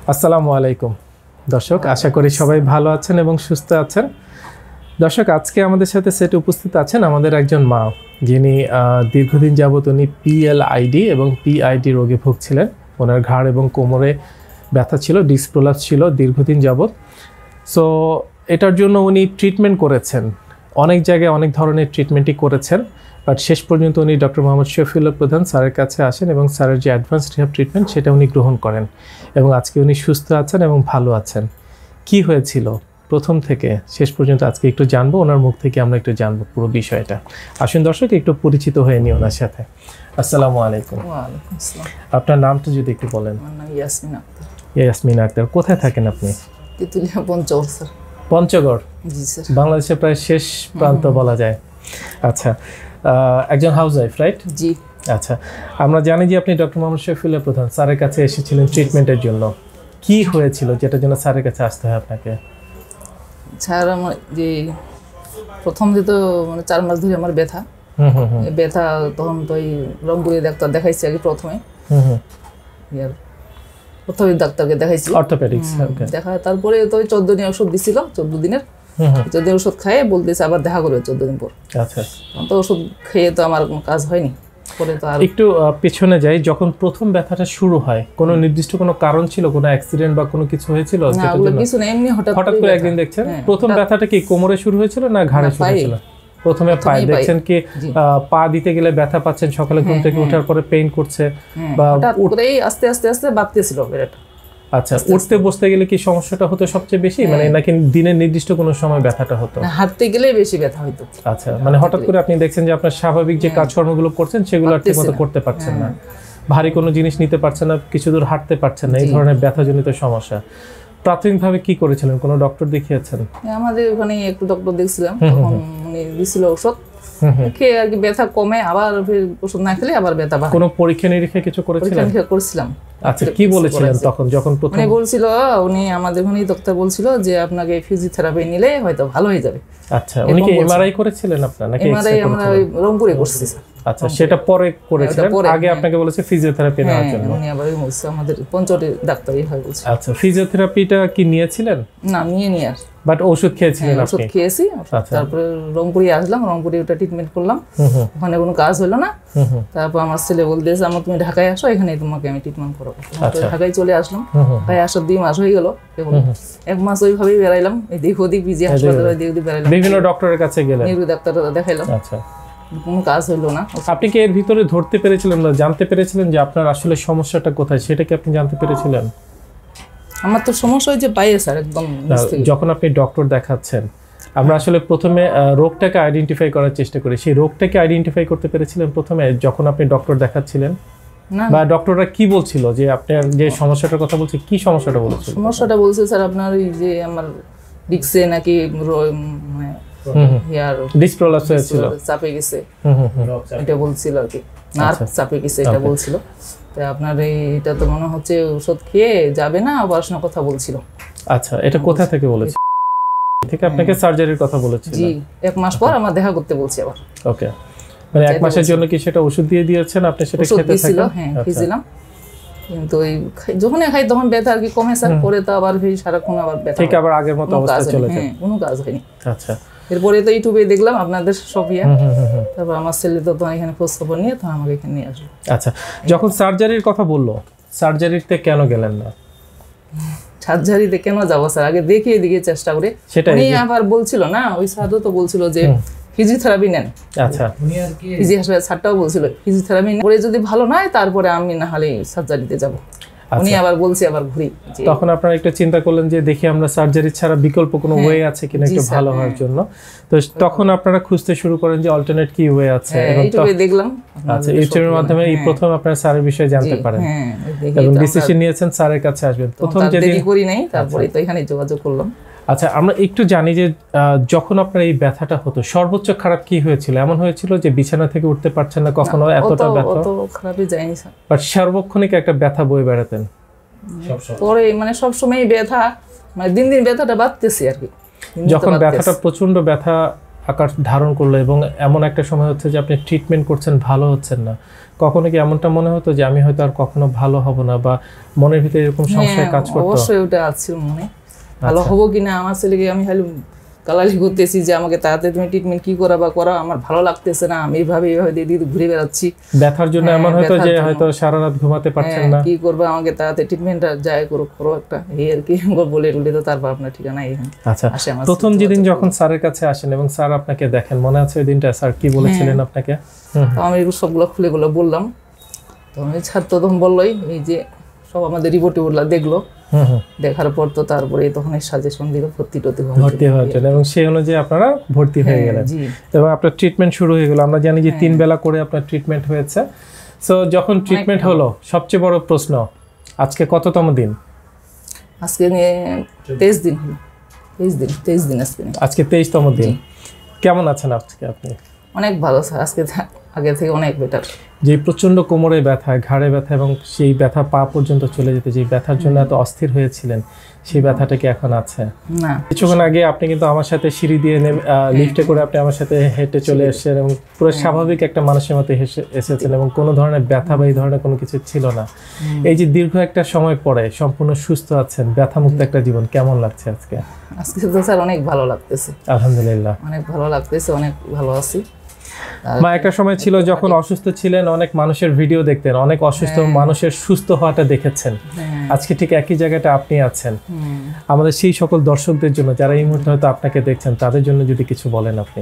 আসসালামু আলাইকুম দর্শক, আশা করি সবাই ভালো আছেন এবং সুস্থ আছেন। দর্শক, আজকে আমাদের সাথে সেটে উপস্থিত আছেন আমাদের একজন মা, যিনি দীর্ঘদিন যাবত উনি PLID এবং PID রোগে ভুগছিলেন। ওনার ঘাড় এবং কোমরে ব্যথা ছিল, ডিস্ক প্রলাপস ছিল দীর্ঘদিন যাবত। সো এটার জন্য উনি ট্রিটমেন্ট করেছেন, অনেক জায়গায় অনেক ধরনের ট্রিটমেন্টই করেছেন, বাট শেষ পর্যন্ত উনি Dr.Md.Shafiullah প্রধান স্যারের কাছে আসেন এবং স্যারের যে অ্যাডভান্স রিহ্যাব ট্রিটমেন্ট সেটা উনি গ্রহণ করেন এবং আজকে উনি সুস্থ আছেন এবং ভালো আছেন। কি হয়েছিল প্রথম থেকে শেষ পর্যন্ত আজকে একটু জানবো, ওনার মুখ থেকে আমরা একটু জানবো পুরো বিষয়টা। আসুন দর্শক, একটু পরিচিত হয়ে নিই ওনার সাথে। আসসালামু আলাইকুম। ওয়ালাইকুম আসসালাম। আপনার নামটা যদি একটু বলেন। আমার নাম ইয়াসমিন আক্তার। ইয়াসমিন আক্তার, কোথায় থাকেন আপনি? তেতুলিয়া পঞ্চগড় স্যার। পঞ্চগড়? জি স্যার। বাংলাদেশের প্রায় শেষ প্রান্ত বলা যায়। আচ্ছা, একজন হাউস ওয়াইফ, রাইট? জি। আচ্ছা, আমরা জানি যে আপনি Dr.Md.Shafiullah প্রধান স্যারের কাছে এসেছিলেন ট্রিটমেন্টের জন্য। কি হয়েছিল যেটার জন্য স্যারের কাছে আসতে হয় আপনাকে? স্যার, আমার যে প্রথম যে তো মানে 4 মাস ধরে আমার ব্যথা, ব্যথা তখন তো ওই রংপুরে ডাক্তার দেখাইছি আগে প্রথমে। ইয়ার প্রথমে ডাক্তারকে দেখাইছি অর্থোপেডিক্স। দেখা তারপরে তো 14 দিনের ওষুধ দিছিল, 14 দিনের 14 দিনের ওষুধ খাইয়ে বলতেছে আবার দেখা করবে 14 দিন পর। আচ্ছা, তো ওষুধ খেয়ে তো আমার কোনো কাজ হয়নি। পরে তো আর একটু পিছনে যাই, যখন প্রথম ব্যথাটা শুরু হয় কোনো নির্দিষ্ট কোনো কারণ ছিল, কোনো অ্যাক্সিডেন্ট বা কোনো কিছু হয়েছিল? না, ওগুলো কিছু না, এমনি হঠাৎ করে একদিন দেখছেন প্রথম ব্যথাটা কি কোমরে শুরু হয়েছিল না ঘাড়ে শুরু হয়েছিল? প্রথমে পায়ে দেখছেন কি পা দিতে গেলে ব্যথা পাচ্ছেন, সকালে ঘুম থেকে ওঠার পরে পেইন করছে বা হঠাৎ করেই আস্তে আস্তে আস্তে বাড়তেছিল এটা? আচ্ছা, উঠতে বসতে গেলে কি সমস্যাটা হতো সবচেয়ে বেশি, মানে নাকি দিনের নির্দিষ্ট কোনো সময় ব্যথাটা হতো? না, হাঁটতে গেলেই বেশি ব্যথা হতো। আচ্ছা, মানে হঠাৎ করে আপনি দেখছেন যে আপনার স্বাভাবিক যে কাজকর্মগুলো করছেন সেগুলো আর ঠিকমতো করতে পারছেন না, ভারী কোনো জিনিস নিতে পারছেন না, কিছু দূর হাঁটতে পারছেন না, এই ধরনের ব্যথাজনিত সমস্যা। প্রাথমিকভাবে কি করেছিলেন? কোনো ডক্টর দেখিয়েছেন? আমাদের ওখানে একটু ডক্টর দেখছিলাম, তখন উনি দিছিল ওষুধ খেয়ে আর কি ব্যথা কমে, আবার ওষুধ না খেলে আবার ব্যথা বাড়ে। কোনো পরীক্ষা নিরীক্ষা কিছু করেছিলেন? পরীক্ষা করছিলাম। আচ্ছা, কি বলেছিলেন তখন যখন প্রথম? উনি বলছিল, উনি আমাদের ওখানে ডক্টর বলছিল যে আপনাকে ফিজিওথেরাপি নিলে হয়তো ভালো হয়ে যাবে। আচ্ছা, উনি কি এমআরআই করেছিলেন আপনার নাকি এমআরআই? আমরা ওই রংপুরে করছি। আচ্ছা, সেটা পরে করেছিলেন, আগে আপনাকে বলেছে ফিজিওথেরাপি নেওয়ার জন্য? উনি আবার বলছে আমাদের পঞ্চগড়ের ডাক্তারই হয় বলছে। আচ্ছা, ফিজিওথেরাপিটা কি নিয়েছিলেন? না, নিয়ে আর বাট ওষুধ খেয়েছিলেন আপনি? ওষুধ খেয়েছি, তারপরে রংপুরে আসলাম, রংপুরে ওটা ট্রিটমেন্ট করলাম, ওখানে কোনো কাজ হলো না। তারপর আমার ছেলে বলতেছে আমার তুমি ঢাকায় আসো, এখানে তোমাকে আমি ট্রিটমেন্ট করাবো। ঢাকায় চলে আসলাম, ঢাকায় আসার 2 মাস হয়ে গেল। 1 মাস ওইভাবেই বেড়াইলাম, এদিক ওদিক বিজি হাসপাতালে এদিক ওদিক বেড়াইলাম, বিভিন্ন ডক্টরের কাছে গেলেন, নিউরো ডাক্তার দেখাইলাম। আচ্ছা, কোনো কাজ হলো না। আপনি কি এর ভিতরে ধরতে পেরেছিলেন না, জানতে পেরেছিলেন যে আপনার আসলে সমস্যাটা কোথায়, সেটা কি আপনি জানতে পেরেছিলেন? আমার তো সমস্যা হয়েছে পায়ে স্যার, একদম। যখন আপনি ডক্টর দেখাচ্ছেন, আমরা আসলে প্রথমে রোগটাকে আইডেন্টিফাই করার চেষ্টা করি, সেই রোগটাকে আইডেন্টিফাই করতে পেরেছিলেন প্রথমে যখন আপনি ডক্টর দেখাচ্ছিলেন? বা ডক্টররা কি বলছিল যে আপনার যে সমস্যাটার কথা বলছে, কি সমস্যাটা বলছিল? সমস্যাটা বলছে স্যার আপনার এই যে আমার ডিস্কে নাকি মানে ডিস্ক প্রলাপস হয়েছিল, চাপে গেছে, এটা বলছিল আর কি, নার্ভ চাপে গেছে এটা বলছিল। তো আপনার এইটা তো মনে হচ্ছে ওষুধ খেয়ে যাবে না, অপারেশনের কথা বলছিল। আচ্ছা, এটা কোথা থেকে বলেছে? ঠিক, আপনাকে সার্জারির কথা বলেছিল? জি, 1 মাস পর আমার দেখা করতে বলছে আবার। ওকে, মানে 1 মাসের জন্য কি সেটা ওষুধ দিয়ে দিয়েছেন আপনি? সেটা খেতে থাকেন? হ্যাঁ, খেয়েছিলাম, কিন্তু ওই যখন খাই তখন ব্যথা আর কি কমে স্যার, পরে তো আবার সারাক্ষণ আবার ব্যথা, ঠিক আবার আগের মতো অবস্থা চলে যায়, কোনো কাজ হয়নি। আচ্ছা, এরপরে তো ইউটিউবে দেখলাম আপনাদের সব তারপর আমার ছেলে তো এখানে খোঁজ খবর নিয়ে তো আমাকে এখানে নিয়ে আসলো। আচ্ছা, যখন সার্জারির কথা বললো, সার্জারিতে কেন গেলেন না? সার্জারিতে কেন যাবো স্যার, আগে দেখিয়ে দিকে চেষ্টা করে। উনি আবার বলছিল না, ওই স্যারও তো বলছিল যে ফিজিওথেরাপি নেন। আচ্ছা, উনি আর কি ফিজি হাসপাতাল স্যারটাও বলছিল ফিজিওথেরাপি পরে যদি ভালো না হয় তারপরে আমি না হলে সার্জারিতে যাব। উনি আবার বলছে আবার ঘুরি। তখন আপনারা একটু চিন্তা করলেন যে দেখি আমরা সার্জারি ছাড়া বিকল্প কোনো ওয়ে আছে কিনা একটু ভালো হওয়ার জন্য। তো তখন আপনারা খুঁজতে শুরু করেন যে অল্টারনেট কি ওয়ে আছে, এবং ইউটিউবে দেখলাম। আচ্ছা, ইউটিউবের মাধ্যমে এই প্রথম আপনারা স্যারের বিষয়ে জানতে পারেন এবং ডিসিশন নিয়েছেন স্যারের কাছে আসবেন। প্রথম যেদিন করি নাই, তারপরে তো এখানে যোগাযোগ করলাম। আচ্ছা, আমরা একটু জানি যে যখন আপনার এই ব্যথাটা হতো সর্বোচ্চ খারাপ কি হয়েছিল? এমন হয়েছিল যে বিছানা থেকে উঠতে পারছেন না কখনো, এতটা ব্যথা? অত খারাপই যায়নি স্যার, বাট সার্বক্ষণিক একটা ব্যথা বয়ে বেড়াতেন? পরে মানে সব সময় ব্যথা, মানে দিন দিন ব্যথাটা বাড়তেছে আর কি। যখন ব্যথাটা প্রচন্ড ব্যথা আকার ধারণ করলো এবং এমন একটা সময় হচ্ছে যে আপনি ট্রিটমেন্ট করছেন, ভালো হচ্ছেন না, কখনো কি এমনটা মনে হতো যে আমি হয়তো আর কখনো ভালো হব না, বা মনের ভিতরে এরকম সংশয় কাজ করতো? অবশ্যই ওটা আছে মনে, ভালো হবো কিনা। আমার ছেলেকে আমি খালি কালালি করতেছি যে আমাকে তাড়াতাড়ি তুমি ট্রিটমেন্ট কি করা বা করা, আমার ভালো লাগতেছে না, আমি এইভাবে দিয়ে ঘুরে বেড়াচ্ছি ব্যথার জন্য। এমন হয়তো যে হয়তো সারা রাত ঘুমাতে পারছেন না, কি করবো, আমাকে তাড়াতাড়ি ট্রিটমেন্টটা যাই করো একটা এই আর কি বলে টুলে। তো তারপর আপনার ঠিকানা এখানে। আচ্ছা, প্রথম যেদিন যখন স্যারের কাছে আসেন এবং স্যার আপনাকে দেখেন, মনে আছে ওই দিনটা স্যার কি বলেছিলেন আপনাকে? আমি সবগুলো খুলে বললাম। তো আমি ছাত্র তখন বললোই এই যে সব আমাদের রিপোর্টগুলো দেখলো, দেখার পর তো তারপরে তখন সাজেশন দিল ভর্তি হওয়ার জন্য, এবং সেই অনুযায়ী আপনারা ভর্তি হয়ে গেলেন এবং আপনার ট্রিটমেন্ট শুরু হয়ে গেল। আমরা জানি যে 3 বেলা করে আপনার ট্রিটমেন্ট হয়েছে। সো যখন ট্রিটমেন্ট হলো, সবচেয়ে বড় প্রশ্ন, আজকে কততম দিন? আজকে 23 দিন হলো। 23 দিন আজকে 23তম দিন। কেমন আছেন আজকে আপনি? অনেক ভালো স্যার, আজকে আগে থেকে অনেক বেটার। যে প্রচন্ড কোমরে ব্যথা, ঘাড়ে ব্যথা এবং সেই ব্যথা পা পর্যন্ত চলে যেতে, যে ব্যথার জন্য এত অস্থির হয়েছিলেন, সেই ব্যথাটা কি এখন আছে? না। কিছুক্ষণ আগে আপনি কিন্তু আমার সাথে সিঁড়ি দিয়ে লিফটে করে আপনি আমার সাথে হেঁটে চলে এসেছেন এবং পুরো স্বাভাবিক একটা মানুষের মতো এসেছেন এবং কোনো ধরনের ব্যথা বা এই ধরনের কোনো কিছু ছিল না। এই যে দীর্ঘ একটা সময় পরে সম্পূর্ণ সুস্থ আছেন, ব্যথামুক্ত একটা জীবন, কেমন লাগছে আজকে? আজকে তো স্যার অনেক ভালো লাগতেছে, আলহামদুলিল্লাহ অনেক ভালো লাগতেছে, অনেক ভালো আছি। মা, একটা সময় ছিল যখন অসুস্থ ছিলেন, অনেক মানুষের ভিডিও দেখতেন, অনেক অসুস্থ মানুষের সুস্থ হওয়াটা দেখেছেন। আজকে ঠিক একই জায়গাটা আপনি আছেন। আমাদের সেই সকল দর্শকদের জন্য যারা এই মুহূর্তে হয়তো আপনাকে দেখছেন, তাদের জন্য যদি কিছু বলেন আপনি।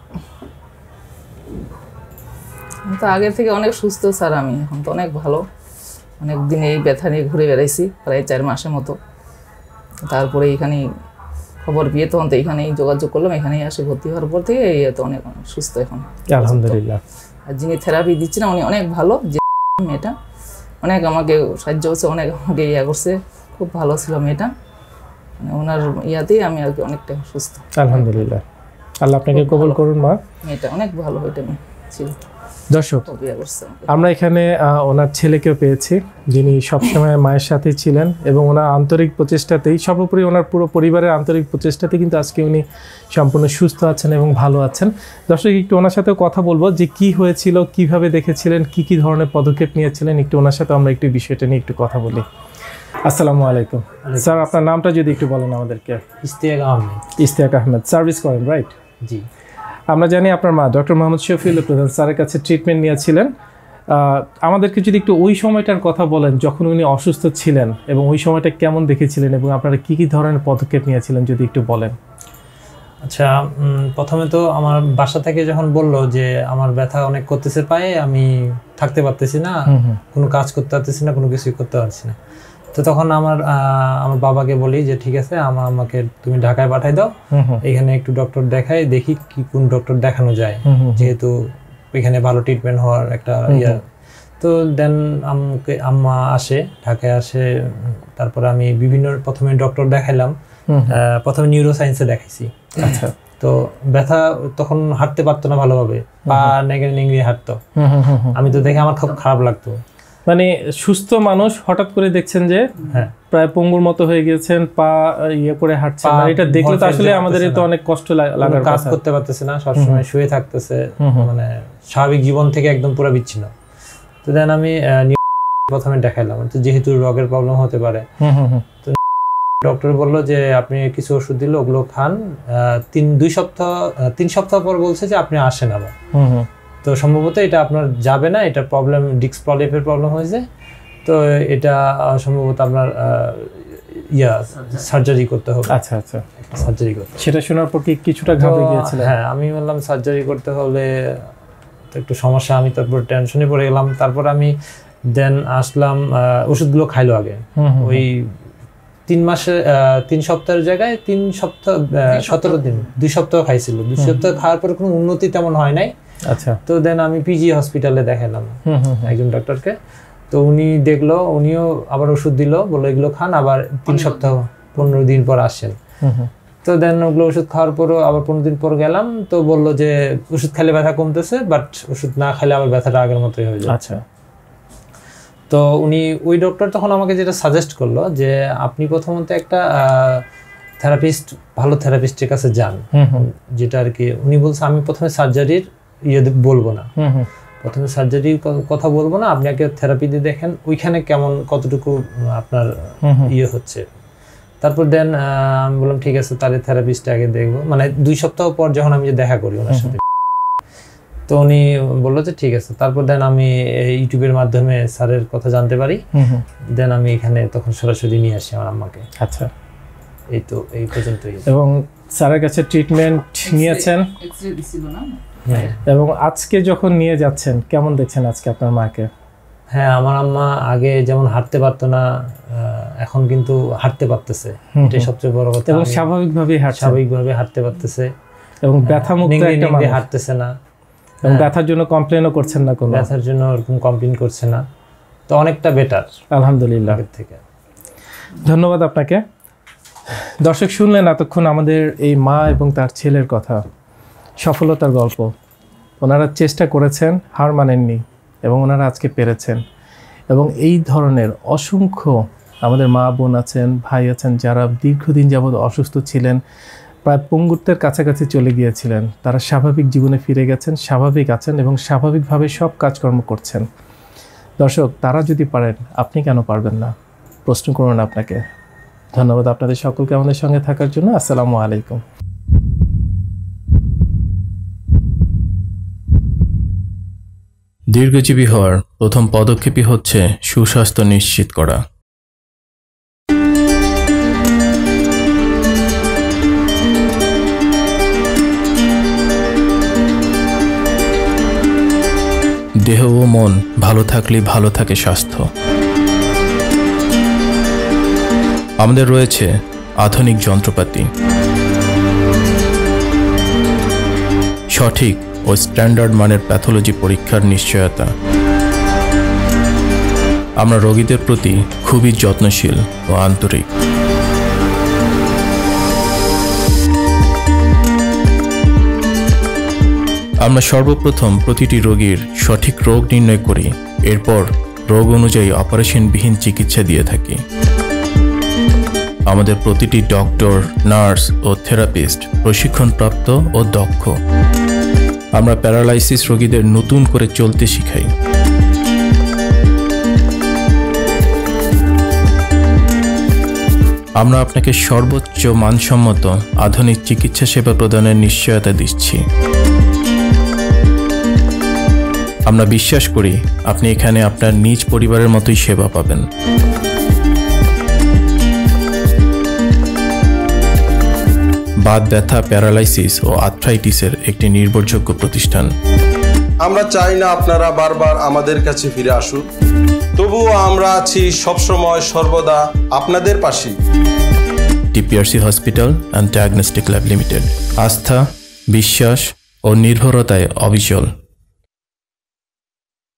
তো আগের থেকে অনেক সুস্থ স্যার, আমি এখন তো অনেক ভালো। অনেক দিন এই ব্যথা নিয়ে ঘুরে বেড়াইছি, প্রায় 4 মাসের মতো। তারপরে এখানে খবর পেয়ে তখন তো এখানেই যোগাযোগ করলাম, এখানেই আসে ভর্তি হওয়ার পর থেকে এই তো অনেক সুস্থ এখন, আলহামদুলিল্লাহ। আর যিনি থেরাপি দিচ্ছেন উনি অনেক ভালো, যে মেয়েটা অনেক আমাকে সাহায্য করছে, অনেক আমাকে করছে, খুব ভালো ছিল মেয়েটা। মানে ওনার ইয়াতেই আমি আর কি অনেকটা সুস্থ। আলহামদুলিল্লাহ, আল্লাহ আপনাকে কবুল করুন মা। মেয়েটা অনেক ভালো এটা ছিল। দর্শক, আমরা এখানে ওনার ছেলেকেও পেয়েছি, যিনি সবসময় মায়ের সাথে ছিলেন এবং ওনার আন্তরিক প্রচেষ্টাতেই, সর্বোপরি ওনার পুরো পরিবারের আন্তরিক প্রচেষ্টাতে কিন্তু আজকে উনি সম্পূর্ণ সুস্থ আছেন এবং ভালো আছেন। দর্শক, একটু ওনার সাথেও কথা বলবো যে কি হয়েছিল, কিভাবে দেখেছিলেন, কি ধরনের পদক্ষেপ নিয়েছিলেন, একটু ওনার সাথে আমরা একটু বিষয়টা নিয়ে একটু কথা বলি। আসসালামু আলাইকুম স্যার, আপনার নামটা যদি একটু বলেন আমাদেরকে। ইশতিয়াক আহমেদ। সার্ভিস করেন, রাইট? জি। আমরা জানি আপনার মা Dr.Md.Shafiullah প্রধান স্যারের কাছে ট্রিটমেন্ট নিয়েছিলেন। আমাদেরকে যদি একটু ওই সময়টার কথা বলেন, যখন উনি অসুস্থ ছিলেন এবং ওই সময়টা কেমন দেখেছিলেন এবং আপনারা কি ধরনের পদক্ষেপ নিয়েছিলেন, যদি একটু বলেন। আচ্ছা, প্রথমে তো আমার বাসা থেকে যখন বললো যে আমার ব্যথা অনেক করতেছে পায়ে, আমি থাকতে পারতেছি না, কোনো কাজ করতে পারতেছি না, কোনো কিছুই করতে পারছি না। তো তখন আমার বাবাকে বলি যে ঠিক আছে, আমাকে তুমি ঢাকায় পাঠাই দাও, এখানে একটু ডক্টর দেখাই, দেখি কি কোন ডক্টর দেখানো যায়, যেহেতু এখানে ভালো ট্রিটমেন্ট হওয়ার একটা ইয়া। তো দেন আম্মা আসে, ঢাকায় আসে। তারপর আমি প্রথমে ডক্টর দেখাইলাম, প্রথমে নিউরো সায়েন্সে দেখাইছি। আচ্ছা। তো ব্যথা তখন হাঁটতে পারতো না ভালোভাবে, পা নেগড়ে নেগড়ে হাঁটতো। আমি তো দেখে আমার খুব খারাপ লাগতো। মানে সুস্থ মানুষ হঠাৎ করে দেখছেন যে প্রায় পঙ্গুর মতো হয়ে গেছেন, পা ইয়ে করে হাঁটছেন, এটা দেখলে তো আসলে আমাদের তো অনেক কষ্ট লাগার, কাজ করতে পারতেছে না, সবসময় শুয়ে থাকতেছে, মানে স্বাভাবিক জীবন থেকে একদম পুরো বিচ্ছিন্ন। তো দেন আমি প্রথমে দেখাইলাম, তো যেহেতু রগের প্রবলেম হতে পারে, তো ডক্টর বললো যে আপনি কিছু ওষুধ দিল, ওগুলো খান, 3 সপ্তাহ পর বলছে যে আপনি আসেন আবার। তো সম্ভবত এটা আপনার যাবে না, এটা প্রবলেম, ডিস্ক প্রলেপের প্রবলেম হয়েছে, তো এটা সম্ভবত আপনার সার্জারি করতে হবে। আচ্ছা আচ্ছা, সার্জারি করতে। সেটা শোনার পর কি কিছুটা ঘাবড়ে গিয়েছিলেন? হ্যাঁ, আমি বললাম সার্জারি করতে হলে তো একটু সমস্যা, আমি তারপর টেনশনে পড়ে গেলাম। তারপর আমি দেন আসলাম, ওষুধগুলো খাইলো আগে, ওই 3 সপ্তাহের জায়গায় 3 সপ্তাহ 17 দিন, 2 সপ্তাহ খাইছিল। 2 সপ্তাহ খাওয়ার পর কোনো উন্নতি তেমন হয় নাই। আচ্ছা। তো দেন আমি পিজি হসপিটালে দেখালাম একজন ডক্টরকে। তো উনি দেখলো, উনিও আবার ওষুধ দিল, বললো এগুলো খান, আবার 3 সপ্তাহ 15 দিন পর আসেন। তো দেন ওগুলো ওষুধ খাওয়ার পরও আবার 15 দিন পর গেলাম, তো বললো যে ওষুধ খেলে ব্যথা কমতেছে, বাট ওষুধ না খেলে আবার ব্যথাটা আগের মতোই হয়ে যায়। আচ্ছা। তো উনি, ওই ডক্টর তখন আমাকে যেটা সাজেস্ট করলো যে আপনি প্রথমত একটা থেরাপিস্ট, ভালো থেরাপিস্টের কাছে যান, যেটা আর কি উনি বলছে আমি প্রথমে সার্জারির বলবো না, প্রথমে সার্জারির কথা বলবো না, আপনি আগে থেরাপি দিয়ে দেখেন ওইখানে কেমন কতটুকু আপনার হচ্ছে, তারপর দেন আমি বললাম ঠিক আছে তাহলে থেরাপিস্ট আগে দেখবো। মানে 2 সপ্তাহ পর যখন আমি দেখা করি ওনার সাথে, তো উনি বললো যে ঠিক আছে। তারপর দেন আমি ইউটিউবের মাধ্যমে স্যারের কথা জানতে পারি, দেন আমি এখানে তখন সরাসরি নিয়ে আসি আমার আম্মাকে। আচ্ছা, এই তো এই পর্যন্তই। এবং স্যারের কাছে ট্রিটমেন্ট নিয়েছেন, এক্সরে দিছিল না? এবং আজকে যখন নিয়ে যাচ্ছেন কেমন দেখছেন আজকে আপনার মাকে? হ্যাঁ, আমার আম্মা আগে যেমন হাঁটতে পারতো না, এখন কিন্তু হাঁটতে পারতেছে, এটাই সবচেয়ে বড় কথা। এবং স্বাভাবিকভাবে হাঁটতে পারতেছে, এবং ব্যথা মুক্ত একটা মানুষ, হাঁটতেছে না, এবং ব্যথার জন্য কমপ্লেনও করছেন না, কোনো ব্যথার জন্য এরকম কমপ্লেন করছে না, তো অনেকটা বেটার আলহামদুলিল্লাহ আগের থেকে। ধন্যবাদ আপনাকে। দর্শক শুনলেন এতক্ষণ আমাদের এই মা এবং তার ছেলের কথা, সফলতার গল্প। ওনারা চেষ্টা করেছেন, হার মানেননি, এবং ওনারা আজকে পেরেছেন। এবং এই ধরনের অসংখ্য আমাদের মা বোন আছেন, ভাই আছেন, যারা দীর্ঘদিন যাবৎ অসুস্থ ছিলেন, প্রায় পঙ্গুত্বের কাছাকাছি চলে গিয়েছিলেন, তারা স্বাভাবিক জীবনে ফিরে গেছেন, স্বাভাবিক আছেন এবং স্বাভাবিকভাবে সব কাজকর্ম করছেন। দর্শক, তারা যদি পারেন আপনি কেন পারবেন না? প্রশ্ন করুন আপনাকে। ধন্যবাদ আপনাদের সকলকে আমাদের সঙ্গে থাকার জন্য। আসসালামু আলাইকুম। দীর্ঘজীবী হওয়ার প্রথম পদক্ষেপই হচ্ছে সুস্বাস্থ্য নিশ্চিত করা। দেহ ও মন ভালো থাকলেই ভালো থাকে স্বাস্থ্য। আমাদের রয়েছে আধুনিক যন্ত্রপাতি, সঠিক ও স্ট্যান্ডার্ড মানের প্যাথোলজি পরীক্ষার নিশ্চয়তা। আমরা রোগীদের প্রতি খুবই যত্নশীল ও আন্তরিক। আমরা সর্বপ্রথম প্রতিটি রোগীর সঠিক রোগ নির্ণয় করি, এরপর রোগ অনুযায়ী অপারেশনবিহীন চিকিৎসা দিয়ে থাকি। আমাদের প্রতিটি ডক্টর, নার্স ও থেরাপিস্ট প্রশিক্ষণপ্রাপ্ত ও দক্ষ। আমরা প্যারালাইসিস রোগীদের নতুন করে চলতে শিখাই। আমরা আপনাকে সর্বোচ্চ মানসম্মত আধুনিক চিকিৎসা সেবা প্রদানের নিশ্চয়তা দিচ্ছি। আমরা বিশ্বাস করি আপনি এখানে আপনার নিজ পরিবারের মতোই সেবা পাবেন। বাত ব্যথা, প্যারালাইসিস ও আর্থ্রাইটিসের একটি নির্ভরযোগ্য প্রতিষ্ঠান। আমরা চাই না আপনারা বারবার আমাদের কাছে ফিরে আসুন, তবুও আমরা আছি সবসময় সর্বদা আপনাদের পাশে। DPRC hospital and diagnostic lab limited, আস্থা, বিশ্বাস ও নির্ভরতায় অবিচল।